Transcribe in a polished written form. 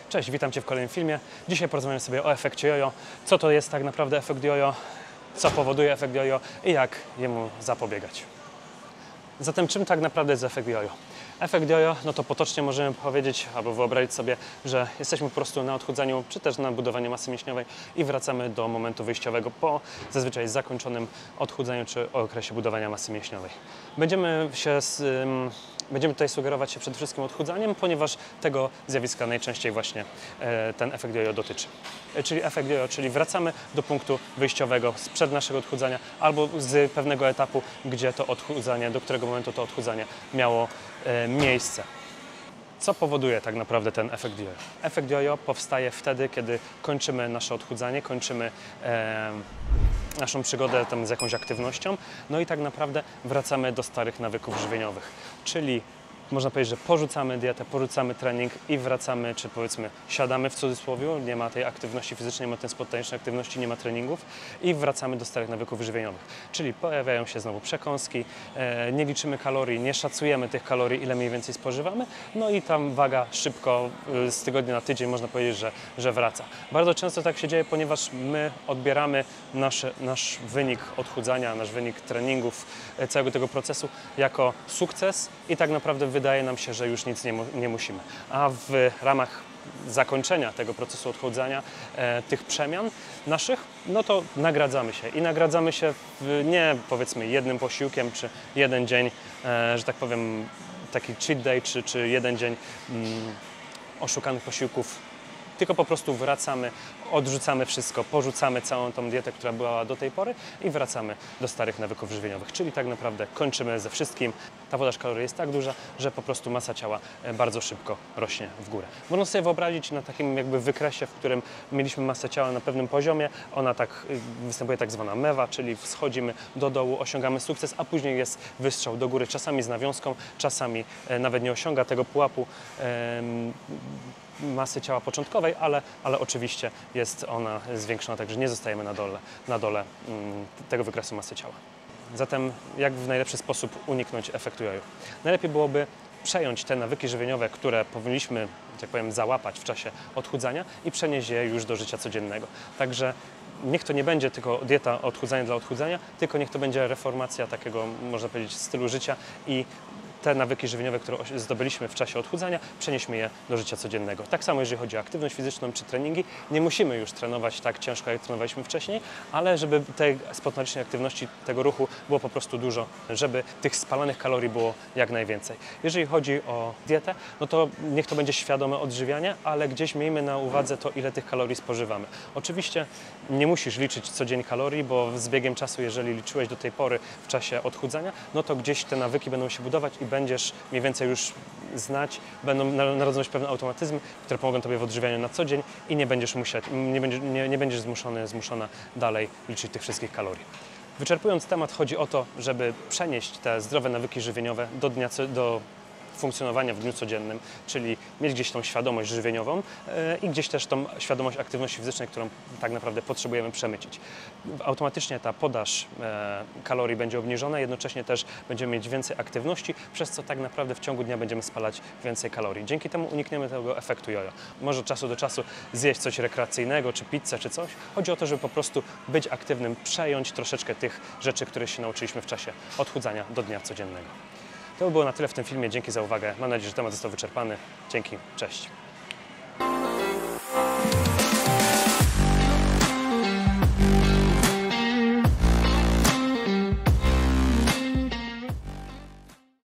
Cześć, witam Cię w kolejnym filmie. Dzisiaj porozmawiamy sobie o efekcie jojo. Co to jest tak naprawdę efekt jojo, co powoduje efekt jojo i jak jemu zapobiegać. Zatem czym tak naprawdę jest efekt jojo? Efekt jojo, no to potocznie możemy powiedzieć albo wyobrazić sobie, że jesteśmy po prostu na odchudzaniu czy też na budowaniu masy mięśniowej i wracamy do momentu wyjściowego po zazwyczaj zakończonym odchudzaniu czy okresie budowania masy mięśniowej. Będziemy tutaj sugerować się przede wszystkim odchudzaniem, ponieważ tego zjawiska najczęściej właśnie ten efekt jojo dotyczy. Czyli efekt jojo, czyli wracamy do punktu wyjściowego sprzed naszego odchudzania albo z pewnego etapu, gdzie to odchudzanie, do którego momentu to odchudzanie miało miejsce. Co powoduje tak naprawdę ten efekt jojo? Efekt jojo powstaje wtedy, kiedy kończymy nasze odchudzanie, kończymy naszą przygodę tam z jakąś aktywnością, no i tak naprawdę wracamy do starych nawyków żywieniowych, czyli można powiedzieć, że porzucamy dietę, porzucamy trening i wracamy, czy powiedzmy siadamy w cudzysłowie, nie ma tej aktywności fizycznej, nie ma tej spontanicznej aktywności, nie ma treningów i wracamy do starych nawyków żywieniowych. Czyli pojawiają się znowu przekąski, nie liczymy kalorii, nie szacujemy tych kalorii, ile mniej więcej spożywamy, no i tam waga szybko z tygodnia na tydzień można powiedzieć, że wraca. Bardzo często tak się dzieje, ponieważ my odbieramy nasz wynik odchudzania, nasz wynik treningów, całego tego procesu jako sukces i tak naprawdę wydaje nam się, że już nic nie musimy. A w ramach zakończenia tego procesu odchudzania, tych przemian naszych, no to nagradzamy się. I nagradzamy się nie powiedzmy jednym posiłkiem, czy jeden dzień, że tak powiem, taki cheat day, czy jeden dzień oszukanych posiłków, tylko po prostu wracamy, odrzucamy wszystko, porzucamy całą tą dietę, która była do tej pory i wracamy do starych nawyków żywieniowych, czyli tak naprawdę kończymy ze wszystkim. Ta podaż kalorii jest tak duża, że po prostu masa ciała bardzo szybko rośnie w górę. Można sobie wyobrazić na takim jakby wykresie, w którym mieliśmy masę ciała na pewnym poziomie, ona tak występuje tak zwana mewa, czyli schodzimy do dołu, osiągamy sukces, a później jest wystrzał do góry, czasami z nawiązką, czasami nawet nie osiąga tego pułapu masy ciała początkowej, ale oczywiście jest ona zwiększona, także nie zostajemy na dole tego wykresu masy ciała. Zatem jak w najlepszy sposób uniknąć efektu jojo? Najlepiej byłoby przejąć te nawyki żywieniowe, które powinniśmy, że tak powiem, załapać w czasie odchudzania i przenieść je już do życia codziennego. Także niech to nie będzie tylko dieta odchudzania dla odchudzania, tylko niech to będzie reformacja takiego, można powiedzieć, stylu życia i te nawyki żywieniowe, które zdobyliśmy w czasie odchudzania, przenieśmy je do życia codziennego. Tak samo jeżeli chodzi o aktywność fizyczną czy treningi, nie musimy już trenować tak ciężko, jak trenowaliśmy wcześniej, ale żeby tej spontanicznej aktywności, tego ruchu było po prostu dużo, żeby tych spalanych kalorii było jak najwięcej. Jeżeli chodzi o dietę, no to niech to będzie świadome odżywianie, ale gdzieś miejmy na uwadze to, ile tych kalorii spożywamy. Oczywiście nie musisz liczyć co dzień kalorii, bo z biegiem czasu, jeżeli liczyłeś do tej pory w czasie odchudzania, no to gdzieś te nawyki będą się budować i będziesz mniej więcej już znać, będą narodzą się pewne automatyzmy, które pomogą Tobie w odżywianiu na co dzień i nie będziesz nie będziesz zmuszona dalej liczyć tych wszystkich kalorii. Wyczerpując temat, chodzi o to, żeby przenieść te zdrowe nawyki żywieniowe do funkcjonowania w dniu codziennym, czyli mieć gdzieś tą świadomość żywieniową i gdzieś też tą świadomość aktywności fizycznej, którą tak naprawdę potrzebujemy przemycić. Automatycznie ta podaż kalorii będzie obniżona, jednocześnie też będziemy mieć więcej aktywności, przez co tak naprawdę w ciągu dnia będziemy spalać więcej kalorii. Dzięki temu unikniemy tego efektu jojo. Może od czasu do czasu zjeść coś rekreacyjnego, czy pizzę, czy coś. Chodzi o to, żeby po prostu być aktywnym, przejąć troszeczkę tych rzeczy, które się nauczyliśmy w czasie odchudzania do dnia codziennego. To by było na tyle w tym filmie. Dzięki za uwagę. Mam nadzieję, że temat został wyczerpany. Dzięki. Cześć.